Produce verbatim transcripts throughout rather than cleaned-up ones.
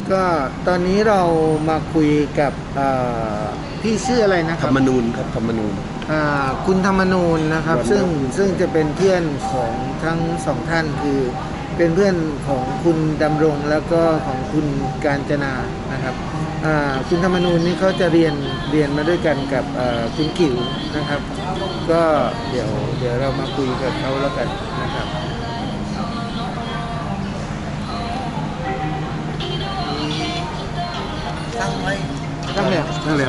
ก็ตอนนี้เรามาคุยกับพี่ชื่ออะไรนะคธรัรบรมนูญครับธรรมนูญคุณธรรมนูญนะครับซึ่งซึ่งจะเป็นเพื่อนของทั้งสองท่านคือเป็นเพื่อนของคุณดำรงแล้วก็ของคุณกาญจนานะครับคุณธรรมนูญนี่เขาจะเรียนเรียนมาด้วยกันกับคุณกิ๋วนะครับก็เดี๋ยวเดี๋ยวเรามาคุยกับเขาแล้วกันนะครับตั้งไว้ตั้งแล้วตั้งแล้ว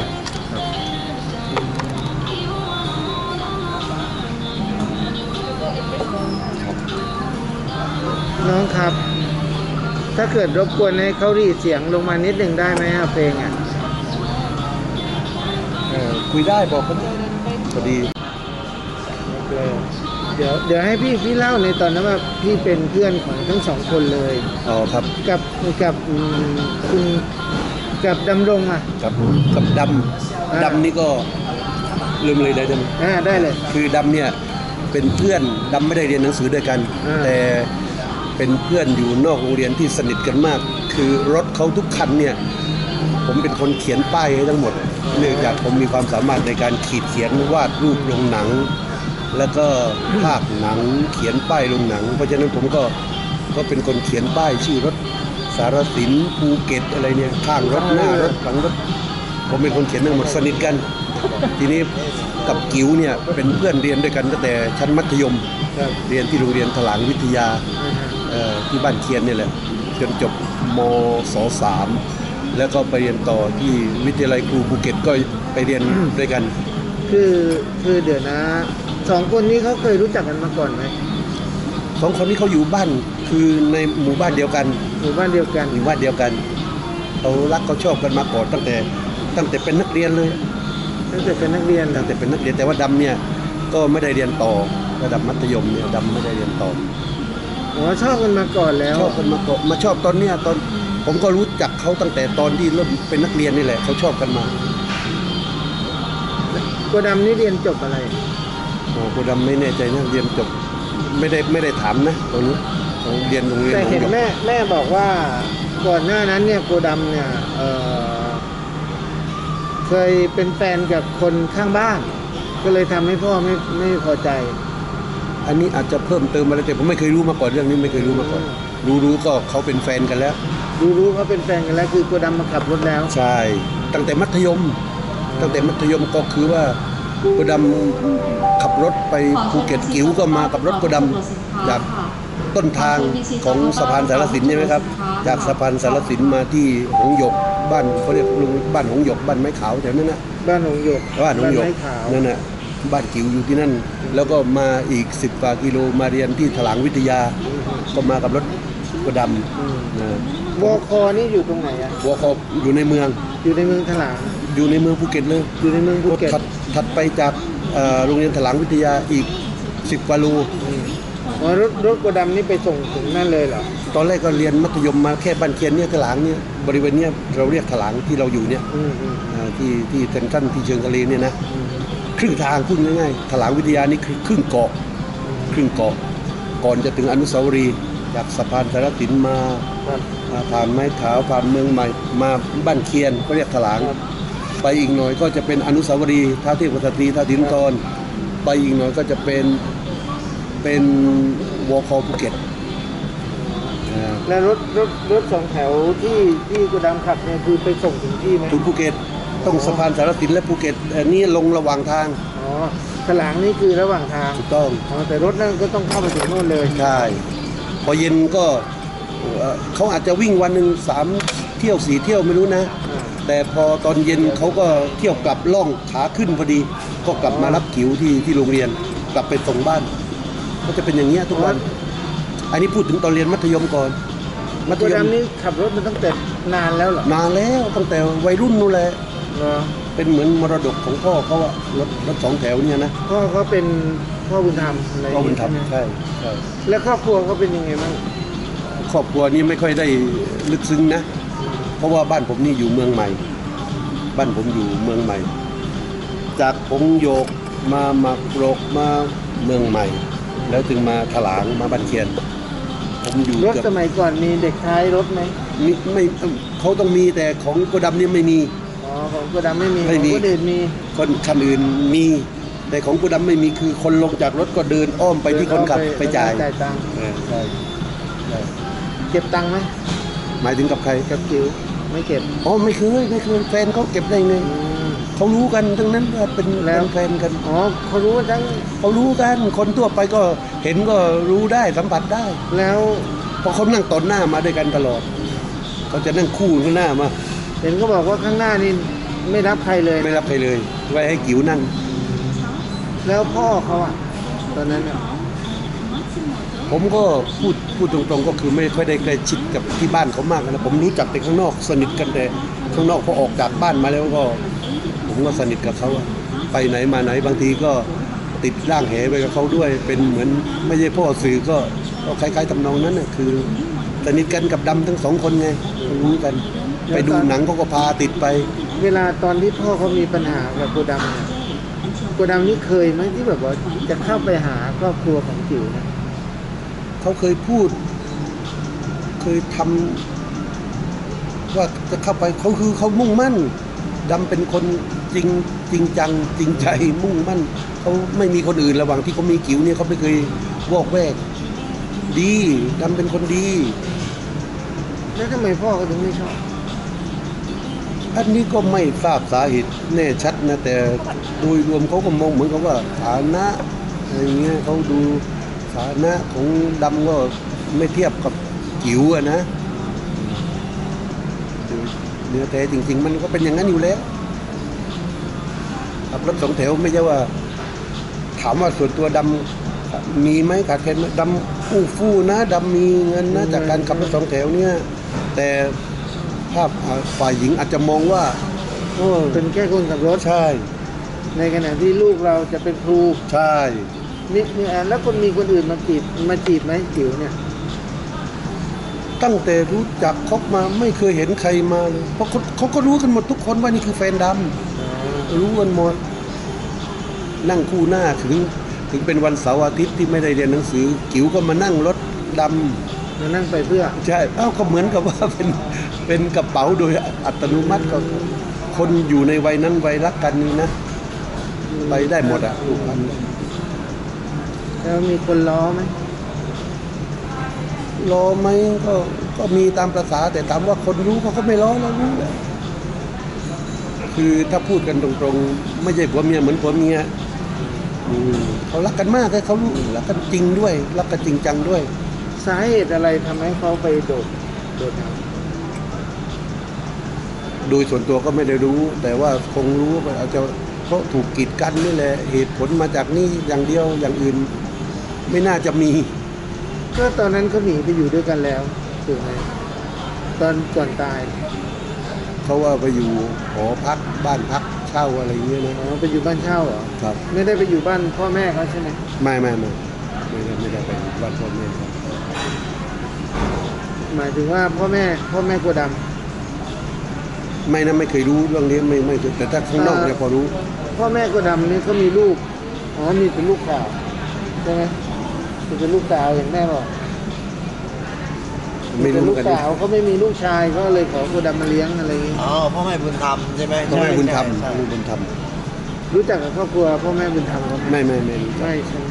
น้องครับถ้าเกิดรบกวนให้เขารีดเสียงลงมานิดหนึ่งได้ไหมครับเพลงอ่ะคุยได้บอกเขาพอดีเดี๋ยวเดี๋ยวให้พี่พี่เล่าในตอนนั้นว่าพี่เป็นเพื่อนของทั้งสองคนเลยอ๋อครับกับกับคุณกับดำรงอ่ะกับกับดำดำนี่ก็ลืมเลยได้ไหมอ่าได้เลยคือดำเนี่ยเป็นเพื่อนดำไม่ได้เรียนหนังสือด้วยกันแต่เป็นเพื่อนอยู่นอกโรงเรียนที่สนิทกันมากคือรถเขาทุกคันเนี่ยผมเป็นคนเขียนป้ายให้ทั้งหมดเนื่องจากผมมีความสามารถในการขีดเขียนวาดรูปลงหนังแล้วก็ภาคหนังเขียนป้ายลงหนังเพราะฉะนั้นผมก็ก็เป็นคนเขียนป้ายชื่อรถสารสินภูเก็ตอะไรเนี่ยข้างรถหน้ารถหลังรถผมเป็นคนเขียนทั้งหมดสนิทกันทีนี้กับกิ๋วเนี่ยเป็นเพื่อนเรียนด้วยกันตั้งแต่ชั้นมัธยมเรียนที่โรงเรียนถลางวิทยาที่บ้านเคียนนี่แหละจนจบมศสามแล้วก็ไปเรียนต่อที่วิทยาลัยครูภูเก็ตก็ไปเรียนด้วยกันคือคือเดี๋ยวนะสองคนนี้เขาเคยรู้จักกันมาก่อนไหมสองคนนี้เขาอยู่บ้านคือในหมู่บ้านเดียวกันหมู่บ้านเดียวกันหมู่บ้านเดียวกันเขารักเขาชอบกันมาก่อนตั้งแต่ตั้งแต่เป็นนักเรียนเลยตั้งแต่เป็นนักเรียนตั้งแต่เป็นนักเรียนแต่ว่าดำเนี่ยก็ไม่ได้เรียนต่อระดับมัธยมเนี่ยดำไม่ได้เรียนต่ออ๋อชอบกันมาก่อนแล้วชอบกันมาก่อนมาชอบตอนเนี้ยตอนผมก็รู้จักเขาตั้งแต่ตอนที่เริ่มเป็นนักเรียนนี่แหละเขาชอบกันมาโกดำนี่เรียนจบอะไรโอ้โกดำไม่แน่ใจนะเรียนจบไม่ได้ไม่ได้ถามนะตรงนี้ผมเรียนโรงเรียนแต่เห็นแม่แม่บอกว่าก่อนหน้านั้นเนี่ยโกดำเนี่ยเเคยเป็นแฟนกับคนข้างบ้านก็เลยทำให้พ่อไม่ไม่พอใจอันนี้อาจจะเพิ่มเติมอะไรแต่ผมไม่เคยรู้มาก่อนเรื่องนี้ไม่เคยรู้มาก่อนรู้ๆก็เขาเป็นแฟนกันแล้วรู้ๆเขาเป็นแฟนกันแล้วคือโกดำมาขับรถแล้วใช่ตั้งแต่มัธยมตั้งแต่มัธยมก็คือว่าโกดำขับรถไปภูเก็ตกิ๋วก็มากับรถโกดำจากต้นทางของสะพานสารสินใช่ไหมครับจากสะพานสารสินมาที่หงส์หยกบ้านเขาเรียกลุงบ้านหงส์หยกบ้านไม้ขาวแถวนั้นนะบ้านหงส์หยกบ้านหงส์หยกนั่นน่ะบ้านกิ๋วอยู่ที่นั่นแล้วก็มาอีกสิบกว่ากิโลมาเรียนที่ถลางวิทยาก็มากับรถโกดำวอคอนี่อยู่ตรงไหนอ่ะวอคออยู่ในเมืองอยู่ในเมืองถลางอยู่ในเมืองภูเก็ตเลยอยู่ในเมืองภูเก็ตถัดไปจากโรงเรียนถลางวิทยาอีกสิบกว่าโลอ๋อรถรถโกดำนี่ไปส่งถึงนั่นเลยเหรอตอนแรกก็เรียนมัธยมมาแค่บ้านเคียนเนี่ยถลางเนี่ยบริเวณเนี้ยเราเรียกถลางที่เราอยู่เนี่ยที่ที่เซนทรัลที่เชิงทะเลเนี่ยนะครึ่งทางพูดง่ายๆถลางวิทยานี่คือครึ่งเกาะครึ่งเกาะก่อนจะถึงอนุสาวรีย์จากสะพานสารสินมาผ่านไม้ขาวผ่านเมืองใหม่มาบ้านเคียนก็เรียกถลางไปอีกหน่อยก็จะเป็นอนุสาวรีย์ท้าวเทพกษัตริย์ท้าวถินทรไปอีกหน่อยก็จะเป็นเป็นวอคอภูเก็ตแล้วรถรถรถสองแถวที่ที่โกดำขับเนี่ยคือไปส่งถึงที่ไหมถึงภูเก็ตต้องสะพานสารสินและภูเก็ตอันนี้ลงระหว่างทางอ๋อถลางนี่คือระหว่างทางถูกต้องแต่รถนั่นก็ต้องเข้าไปถึงโน่นเลยใช่พอเย็นก็เขาอาจจะวิ่งวันหนึ่งสามเที่ยวสี่เที่ยวไม่รู้นะแต่พอตอนเย็นเขาก็เที่ยวกลับล่องขาขึ้นพอดีก็กลับมารับกิ๋วที่ที่โรงเรียนกลับไปส่งบ้านก็จะเป็นอย่างเงี้ยทุกวันอันนี้พูดถึงตอนเรียนมัธยมก่อนมัธยมนี่ขับรถมันตั้งแต่นานแล้วเหรอนานแล้วตั้งแต่วัยรุ่นนู่นแหละเป็นเหมือนมรดกของพ่อเขาอะรถรถสองแถวเนี่ยนะพ่อเขาเป็นพ่อบุญธรรมอะไรพ่อบุญธรรมใช่ใช่แล้วครอบครัวเขาเป็นยังไงบ้างครอบครัวนี้ไม่ค่อยได้ลึกซึ้งนะเพราะว่าบ้านผมนี่อยู่เมืองใหม่บ้านผมอยู่เมืองใหม่จากหงส์หยกมามาโกรกมาเมืองใหม่แล้วถึงมาถลางมาบ้านเคียนผมอยู่รถสมัยก่อนมีเด็กท้ายรถไหมไม่ไม่เขาต้องมีแต่ของโกดำเนี่ยไม่มีอ๋อของโกดำไม่มีไม่มีของคนอื่นมีคนคันอื่นมีแต่ของโกดำไม่มีคือคนลงจากรถก็เดินอ้อมไปที่คนขับไปจ่ายจ่ายตังค์เออใช่ใช่เก็บตังค์ไหมหมายถึงกับใครกับจิ๋วไม่เก็บอ๋อไม่เคยไม่เคยแฟนเขาเก็บได้ไงอืมเขารู้กันทั้งนั้นว่าเป็นแล้วเป็นแฟนกันอ๋อเขารู้ทั้งเขารู้กันคนทั่วไปก็เห็นก็รู้ได้สัมผัสได้แล้วเพราะเขานั่งตอนหน้ามาด้วยกันตลอดเขาจะนั่งคู่ข้างหน้ามาเห็นเขาบอกว่าข้างหน้านี่ไม่รับใครเลยไม่รับใครเลย ไว้ให้กิ๋วนั่งแล้วพ่อเขาอะตอนนั้นอะผมก็พูดพูดตรงๆก็คือไม่ค่อยได้ใกล้ชิดกับที่บ้านเขามากนะผมรู้จักแต่ข้างนอกสนิทกันแต่ข้างนอกพอออกจากบ้านมาแล้วก็ ผมก็สนิทกับเขาอะไปไหนมาไหนบางทีก็ติดร่างแหไปกับเขาด้วย เป็นเหมือนไม่ใช่พ่อสื่อก็ก็คล้ายๆทำนองนั้นน่ะคือสนิทกันกับดำทั้งสองคนไงรู้กัน ไปดูหนังเขาก็พาติดไปเวลาตอนที่พ่อเขามีปัญหากับโกดำเนี่ยโกดำนี่เคยไหมที่แบบว่าจะเข้าไปหาครอบครัวของจิ๋วนะเขาเคยพูด เคยทำว่าจะเข้าไปเขาคือเขามุ่งมั่นดำเป็นคนจริงจริงจัง จริงใจมุ่งมั่นเขาไม่มีคนอื่นระหว่างที่เขามีกิ๋วเนี่ยเขาไม่เคยวอกแวก ดีดำเป็นคนดีแล้วทำไมพ่อเขาถึงไม่ชอบอันนี้ก็ไม่ทราบสาเหตุแน่ชัดนะแต่โดยรวมเขาก็มองเหมือนกับว่าฐานะอะไรเงี้ยเขาดูฐานะของดำก็ไม่เทียบกับกิ๋วอะนะเนื้อแท้จริง ๆ มันก็เป็นอย่างนั้นอยู่แล้วขับรถสองแถวไม่ใช่ว่า ถามว่าส่วนตัวดำมีไหมขาดแคลนไหมดำอู้ฟู่นะดำมีเงินนะจากการขับรถสองแถวเนี่ยแต่ภาพฝ่ายหญิงอาจจะมองว่าเออเป็นแค่คนขับรถใช่ในขณะที่ลูกเราจะเป็นครูใช่นี่นี่อ่ะแล้วคนมีคนอื่นมาจีบมาจีบไหมจิ๋วเนี่ยตั้งแต่รู้จักคบมาไม่เคยเห็นใครมาเลยเพราะเขาเขาก็รู้กันหมดทุกคนว่านี่คือแฟนดำรู้กันหมดนั่งคู่หน้าถึงถึงเป็นวันเสาร์อาทิตย์ที่ไม่ได้เรียนหนังสือกิ๋วก็มานั่งรถดำมานั่งไปเพื่อใช่เอ้าก็เหมือนกับว่าเป็นเป็นกระเป๋าโดยอัตโนมัติก็คนอยู่ในวัยนั้นวัยรักกันนี่นะไปได้หมดอ่ะทุกอันแล้วมีคนล้อไหมรอไหมก็ก็มีตามประษาแต่ถามว่าคนรู้เขาก็ไม่ร้อแล้วรู้แหละคือถ้าพูดกันตรงๆไม่ใช่ผัวเมียเหมือนผัวเมียอืมเขารักกันมากเลยเขารู้รักกันจริงด้วยรักกันจริงจังด้วยสาเหตุอะไรทำให้เขาไปโดดโดดน้โดยส่วนตัวก็ไม่ได้รู้ แต่ว่าคงรู้ว่าอาจจะเพราะถูกกีดกันนี่แหละเหตุผลมาจากนี่อย่างเดียวอย่างอื่น ไม่น่าจะมีำก็ตอนนั้นเขาหนีไปอยู่ด้วยกันแล้วถูกไหมตอนก่อนตายเขาว่าไปอยู่หอพักบ้านพักเช่าอะไรอย่างเงี้ยนะอ๋อไปอยู่บ้านเช่าเหรอครับไม่ได้ไปอยู่บ้านพ่อแม่เขาใช่ไหมไม่ไม่ไม่ไม่ได้ไม่ได้ไปบ้านพ่อแม่ครับหมายถึงว่าพ่อแม่พ่อแม่กลัวดไม่นะไม่เคยรู้เรื่องนี้ไม่ไม่เคยแต่ถ้าข้างนอกเนี่ยพอรู้ำพ่อแม่กลัวดำนี่เขามีลูกอ๋อมีเป็นลูกสาวใช่ไหมเป็นลูกสาวอย่างแม่บอกไม่เป็นรู้ลูกกันสาวเขาไม่มีลูกชายก็เลยขอกลัวดำมาเลี้ยงอะไรอย่างงี้อ๋อพ่อแม่บุญธรรมใช่ไหมพ่อแม่บุญธรรมใช่ลูกบุญธรรมรู้จักกับครอบครัวพ่อแม่บุญธรรมเขาไหมไม่ไม่ไม่รู้ไม่ใช่ไหม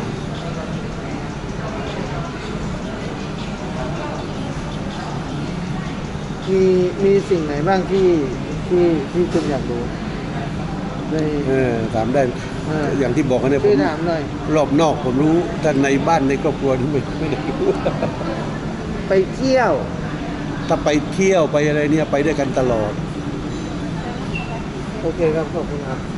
มีมีสิ่งไหนบ้างที่ที่ที่คุณอยากรู้ในเออถามได้เอออย่างที่บอกกันเนี่ยผช่วยมถามหน่อยรอบนอกผมรู้แต่ในบ้านในครอบครัวนี่ไม่ไม่ได้รู้ไปเที่ยวถ้าไปเที่ยวไปอะไรเนี่ยไปด้วยกันตลอดโอเคครับขอบคุณครับ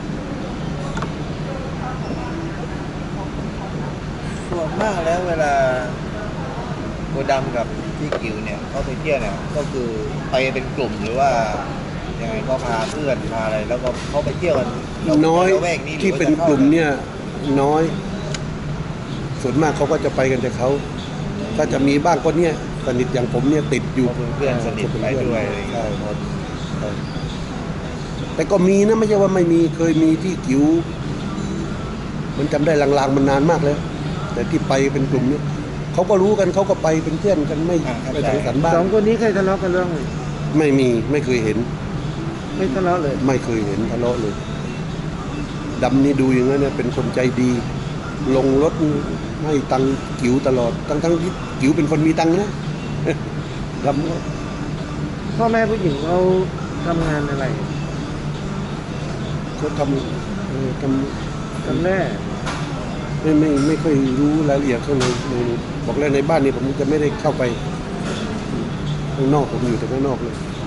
ส่วนมากแล้วเวลาโกดำกับพี่กิ๋วเนี่ยเขาไปเที่ยวเนี่ยก็คือไปเป็นกลุ่มหรือว่ายังไงก็พาเพื่อนพาอะไรแล้วก็เขาไปเที่ยวกันน้อยระแวกหรือที่ว่าเป็นจะข้ากลุ่มเนี่ยน้อย ส่วนมากเขาก็จะไปกันแต่เขาถ้าจะมีบ้างก็เนี่ยสนิทอย่างผมเนี่ยติดอยู่เขาเป็นเพื่อนสนิทไปด้วยอะไรอย่างเงี้ใช่ยครับใช่แต่ก็มีนะไม่ใช่ว่าไม่มีเคยมีที่กิ๋วมันจำได้ลางๆมันนานมากแล้วแต่ที่ไปเป็นกลุ่มเนี่ยเขาก็รู้กันเขาก็ไปเป็นเพื่อนกันไม่ไปสังสรรค์บ้างสองคนนี้เคยทะเลาะกันเรื่องอะไรไม่มีไม่เคยเห็นไม่ทะเลาะเลยไม่เคยเห็นทะเลาะเลยดำนี่ดูอย่างนั้นเนี่ยเป็นคนใจดี ลงรถให้ตังค์กิ๋วตลอดทั้งทั้งที่กิ๋วเป็นคนมีตังค์นะ ดำก็พ่อแม่ผู้หญิงเขาทำงานอะไรเขาทำเออทจำได้ำไม่ไม่ไม่ค่อยรู้รายละเอียดข้างในในบอกแล้วในบ้านนี่ผมจะไม่ได้เข้าไปข้างนอกผมอยู่แต่ข้างนอกเลย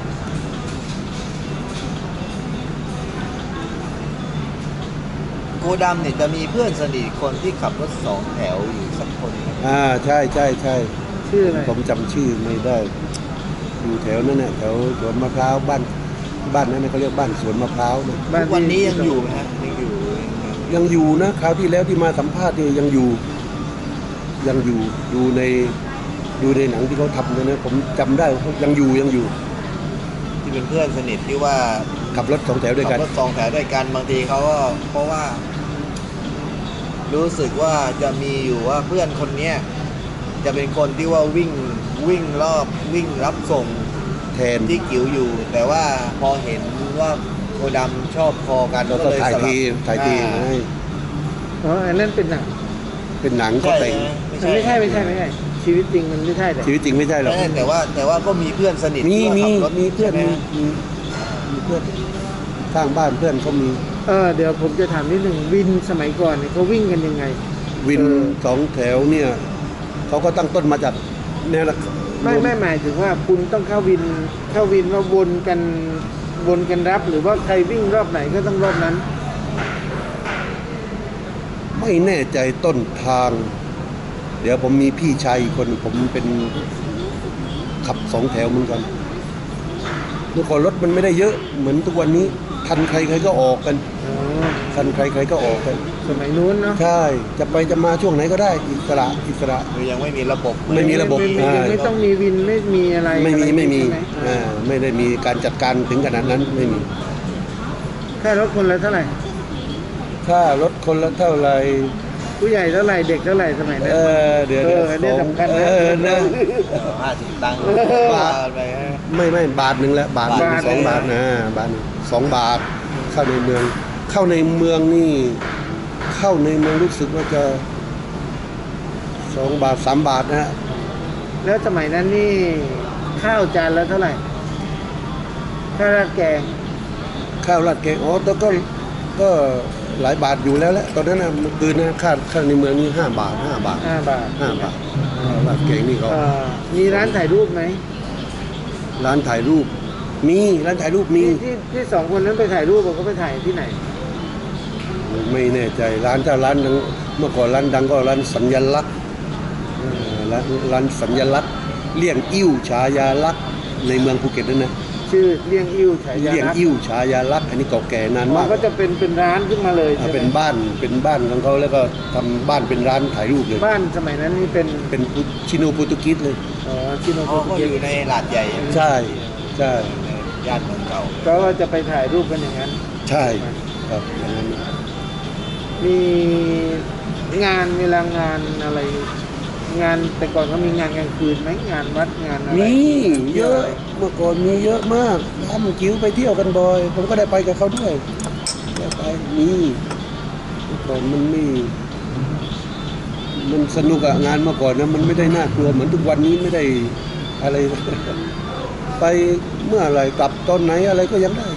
โกดำเนี่ยจะมีเพื่อนสนิทคนที่ขับรถสองแถวอยู่สักคนไหมอ่าใช่ใช่ใช่ชื่ออะไรผมจำชื่อไม่ได้ อยู่แถวนั้นน่ะแถวสวนมะพร้าวบ้านบ้านนั้นน่ะเขาเรียกบ้านสวนมะพร้าวนะบ้าทุกวันนี้ยังอยู่ไหมฮะยังอยู่ยังอยู่นะคราวที่แล้วที่มาสัมภาษณ์เนี่ยยังอยู่ ยังอยู่ดูในดูในหนังที่เขาทำนะนะผมจำได้ว่าเขายังอยู่ยังอยู่ที่เป็นเพื่อนสนิทที่ว่าขับรถสองแถวด้วยกัขันบรถสองแถวด้วยกันบางทีเขาก็เพราะว่า รู้สึกว่าจะมีอยู่ว่าเพื่อนคนเนี้ยจะเป็นคนที่ว่าวิ่งวิ่งรอบวิ่งรับส่งแทนที่กิ๋วอยู่ แต่ว่าพอเห็นว่าโกดำชอบคอกันแล้วก็ก็เลยถ่ายสลับทีถ่ายทีอ่ให้อ๋ออันนั้นเป็นหนังเป็นหนังก็ใช่แต่งไหมมันไม่ใช่ไม่ใช่ไม่ใช่ชีวิตจริงมันไม่ใช่แต่ชีวิตจริงไม่ใช่หรอกไม่ใช่แต่ว่าแต่ว่าก็มีเพื่อนสนิทมีที่มีว่าขับรถมีเพื่อนใช่ไหมีฮะมีมีเพื่อนข้างบ้านเพื่อนเขามีเออเดี๋ยวผมจะถามนิดหนึ่งวินสมัยก่อนเนี่ยเขาวิ่งกันยังไงวินเออสองแถวเนี่ยเขาก็ตั้งต้นมาจากแนวละไม่ไม่หมายถึงว่าคุณต้องเข้าวินเข้าวินว่าวนกันวนกันรับ หรือว่าใครวิ่งรอบไหนก็ต้องรอบนั้นไม่แน่ใจต้นทาง เดี๋ยวผมมีพี่ชายอีกคนผมเป็นขับสองแถวเหมือนกันเมื่อก่อนรถมันไม่ได้เยอะเหมือนทุกวันนี้ทันใครใครก็ออกกันอ๋อทันใครใครก็ออกกันสมัยนู้นเนาะใช่จะไปจะมาช่วงไหนก็ได้อิสระอิสระคือยังไม่มีระบบไม่มีระบบไม่ไม่ไม่ไม่ต้องมีวินไม่มีอะไรไม่มีไม่มีใช่หอ่าไม่ได้มีการจัดการถึงขนาดนั้นไม่มีแค่รถคนละเท่าไหร่ค่ารถคนละเท่าไหร่ผู้ใหญ่เท่าไหร่เด็กเท่าไหร่สมัยนั้นเออเดี๋ยวเอเดี๋ยอวอันนี้สองสำคัญนะเออนะห้าสิบตังค์เออบาทไปฮะไม่ไม่บาทหนึ่งแล้วบาทหนึ่งบาทสองเลยบาทนะบาทหนึ่งสองบาท เข้าในเมือง เข้าในเมืองนี่ เข้าในเมืองรู้สึกว่าจะสองบาทสามบาทนะฮะแล้วสมัยนั้นนี่ข้าวจานละเท่าไหร่ข้าวราดแกงข้าวราดแกงอ๋อแต่ก็ก็หลายบาทอยู่แล้วแหละตอนนั้นนะเมื่อคืนนะค่าค่าในเมืองนี่ห้าบาทห้าบาทห้าบาทห้าบาทข้าวราดแกงนี่เขาเอ่อมีร้านถ่ายรูปไหมร้านถ่ายรูป มีร้านถ่ายรูปมีที่ที่ที่สองคนนั้นไปถ่ายรูปเขาไปถ่ายที่ไหนไม่แน่ใจร้านถ้าร้านดังเมื่อก่อนร้านดังก็ร้านสัญลักษณ์เอ่อร้านร้านสัญลักษณ์เลี่ยงอิ่วฉายาลักษณ์ในเมืองภูเก็ตนั่นนะชื่อเลี่ยงอิ่วฉายาเลี่ยงลักษณ์อิ่วฉายาลักษณ์อันนี้เก่าแก่นานมัมาน กก็จะเป็นเป็นร้านขึ้นมาเลยอ่าใช่ไหมเป็นบ้านเป็นบ้านของเขาแล้วก็ทำบ้านเป็นร้านถ่ายรูปเลยบ้านสมัยนั้นนี่เป็นเป็นชิโนโปรตุเกสเลยเอ่อชิโนโปเขารตุก็เกอสยู่ในหลาดใหญ่ใช่ใช่ในย่านเมืองเก่าก็จะไปถ่ายรูปกันอย่างนั้นใช่ครับอย่างนั้นมีงานเวลางานอะไร งานแต่ก่อนเขามีงานกลางคืนไหมงานวัดงานอะไรมีเยอะเมื่อก่อนมีเยอะมากทำกิ้วไปเที่ยวกันบ่อย ผมก็ได้ไปกับเขาด้วยได้ไปมีเมื่อก่อนมันไม่มันสนุกอะงานเมื่อก่อนนะมันไม่ได้น่ากลัวเหมือนทุกวันนี้ไม่ได้อะไร ไปเมื่อไหรกลับตอนไหนอะไรก็ยังได้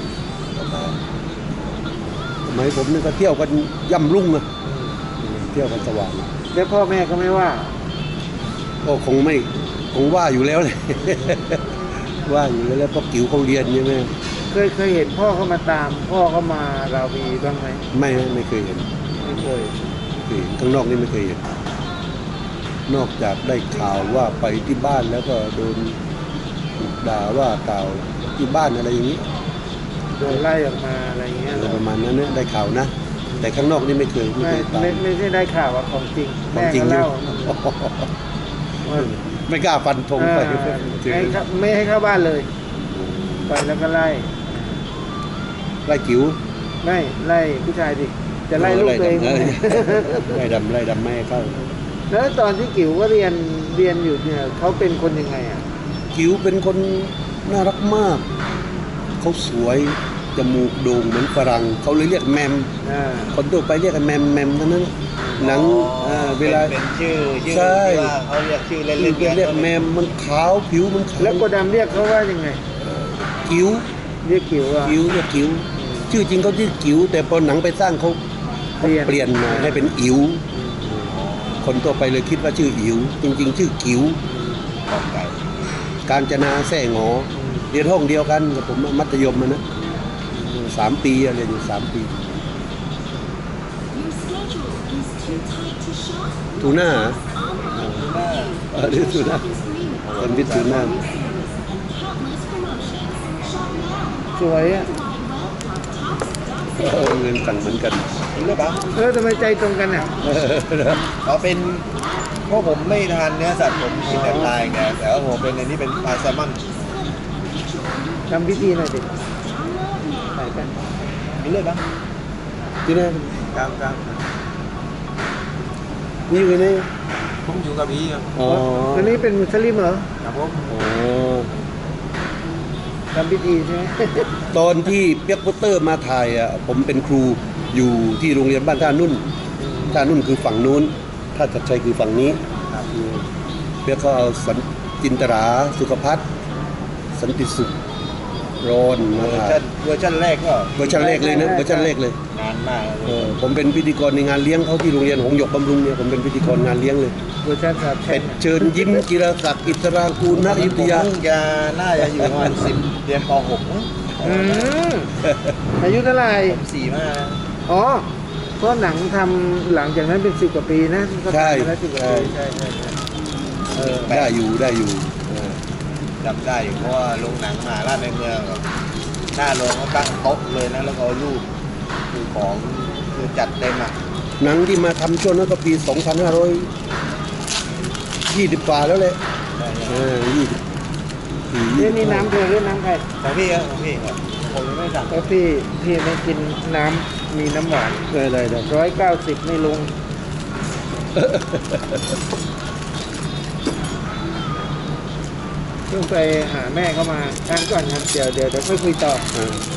สมัยผมนี่ก็เที่ยวกันย่ำรุ่งอะเที่ยวกันสว่างแล้วพ่อแม่ก็ไม่ว่าก็คงไม่คงว่าอยู่แล้วเลย ว่าอยู่แล้วแล้วเพราะกิ๋วเขาเรียนใช่ไหมเคยเคยเห็นพ่อเขามาตาม พ่อเขามาราวีบ้างไหมไม่ไม่เคยเห็นไม่เคยไม่เคยเห็นข้างนอกนี่ไม่เคยเห็นนอกจากได้ข่าวว่าไปที่บ้านแล้วก็โดนด่าว่ากล่าวที่บ้านอะไรอย่างนี้โดนไล่ออกมาอะไรอย่างเงี้ยอะเหไรรอประมาณนั้นนะได้ข่าวนะ แต่ข้างนอกนี่ไม่เคยไม่ไม่เคยตามไม่ไม่ใช่ได้ข่าวว่าของจริงขอแม่งจริงก็เนี่ยเล่าว่าไม่กล้าฟันธงไปอ่าให้เข้าไม่ให้เข้าบ้านเลย ไปแล้วก็ไล่ไล่กิ๋วไม่ไล่ผู้ชายดิจะไล่ลูกตัวเองไล่ดำไล่ดำไล่ดำไม่ให้เข้าแล้วตอนที่กิ๋วก็เรียนเรียนอยู่เนี่ยเขาเป็นคนยังไงอ่ะกิ๋วเป็นคนน่ารักมาก เขาสวยจมูกโด่งเหมือนฝรั่งเขาเลยเรียกแมมอ่าคนทั่วไปเรียกกันแมมแมมเท่านั้นหนังอ๋อาเวลาเป็นชื่อชื่อใช่ที่ว่าเขาเรียกชื่อเล่นเรียกๆเรียกแมมมันขาวผิวมันขาวแล้วโกดำเรียกเขาว่ายังไงกิ้วเรียกขิวอ่ะกิ้วเรียกกิ้วชื่อจริงเขาชื่อกิ้วแต่พอหนังไปสร้างเขาเปลี่ยนเปลี่ยนมาให้เป็นอิ๋วคนทั่วไปเลยคิดว่าชื่ออิ๋วจริง ๆ ชื่อกิ้วของไก่การจนาแท่งอเรียนห้องเดียวกันกับผมมัธยมมานะสามปีอะเรียนอยู่สามปี ทูน่าเหรอหน้าเออเรียกทูน่าคนพิษทูน่าสวยอ่ะเออเงินสั่งเหมือนกันรู้หรือเปล่าแล้วทำไมใจตรงกันอ่ะเออเขาเป็นเพราะผมไม่ทานเนื้อสัตว์ผมกินแต่ปลาไงแต่ว่าผมเป็นอันนี้เป็นปลาแซลมอนทำพิธีหน่อยดิใส่กันมีเลือดปะที่นั่นกลางกลางนี่อยู่นี่ผมอยู่กับพี่ครับอ๋ออันนี้เป็นมุสลิมเหรอครับผมอ๋อทำพิธีใช่ไหมตอนที่เปียกโปสเตอร์มาถ่ายอ่ะผมเป็นครูอยู่ที่โรงเรียนบ้านท่านุ่นท่านุ่นคือฝั่งนู้นท่าชัดชัยคือฝั่งนี้ครับเปียกเขาเอาสันจินตราสุขพัฒน์สันติสุขรอนมาเวอร์ถ่ายชันเวอร์ชันแรกก็เวอร์ชันแรกเลยนะเวอร์ชันแรกเลยนานมากเลเอย อผมเป็นพิธีกรในงานเลี้ยงเขาที่โรงเรียนหงส์หยกบำรุงเนี่ยผมเป็นพิธีกรงานเลี้ยงเลยเวอร์ชันสามแฉเป็กดเชิญยิ้มจิรศักดิ์อิสรางกูลณอยุธยาผมเพิ่งจะน่าจะอยู่ประมาณสิบเรียนป .หก มั้งอืมอายุเท่าไหร่ผมสี่มากนะอ๋อเพราะหนังทำหลังจากนั้นเป็นสิบกว่าปีนะก็ใช่ทำมาแล้วสิบกว่าใช่ปีใช่ใช่ใช่เออได้อยู่ได้อยู่เออจำได้อยู่เพราะว่าโรงหนังมหาราชในเมืองแบบหน้าโรงเขาตั้งโต๊ะเลยนะแล้วก็เอารูปคือของคือจัดเต็มอ่ะหนังที่มาทำช่วงนั้นก็ปี สองพันห้าร้อยยี่สิบ กว่าแล้วแหละได้เออยี่สิบปีเรื่องนี้น้ำเธอเรื่องน้ำใครของพี่ครับของพี่ครับผมยังไม่สั่งเพราะพี่พี่ไม่กินน้ำมีน้ำหวานได้ได้ได้ร้อยเก้าสิบไม่ลงเพิ่งไปหาแม่เข้ามาทานก่อนครับเดี๋ยวเดี๋ยวเดี๋ยวค่อยคุยต่ออ่า